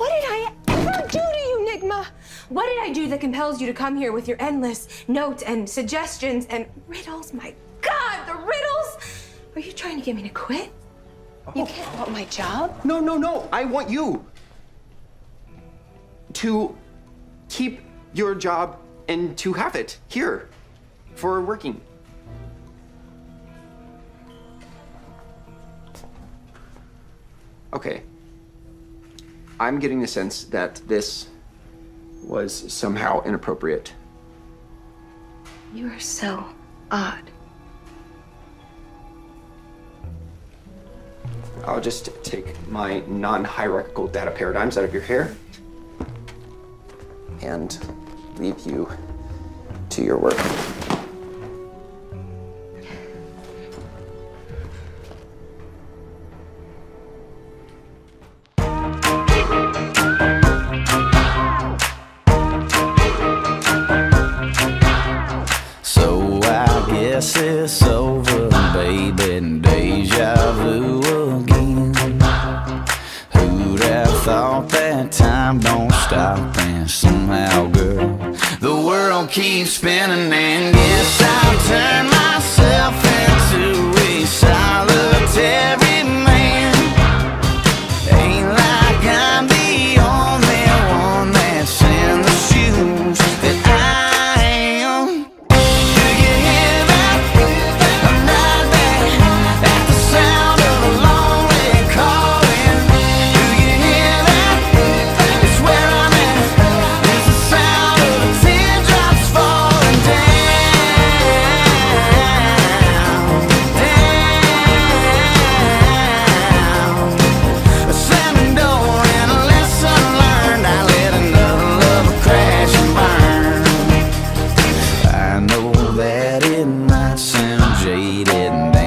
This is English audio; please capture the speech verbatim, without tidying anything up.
What did I ever do to you, Nigma? What did I do that compels you to come here with your endless notes and suggestions and riddles? My God, the riddles! Are you trying to get me to quit? Oh. You can't want my job? No, no, no. I want you to keep your job and to have it here for working. Okay. I'm getting the sense that this was somehow inappropriate. You are so odd. I'll just take my non-hierarchical data paradigms out of your hair and leave you to your work. So I guess it's over, baby, and deja vu again. Who'd have thought that time don't stop, and somehow, girl, the world keeps spinning, and guess I'll turn myself into a solitary man. Ain't like I'm the only one that's in the shoes that I am. Do you hear that? I'm right back at the sound of a lonely calling. Do you hear that? It's where I'm at. It's the sound of the teardrops falling down, down. A slamming door and a lesson learned. I let another lover crash and burn. I know that it might sound jaded and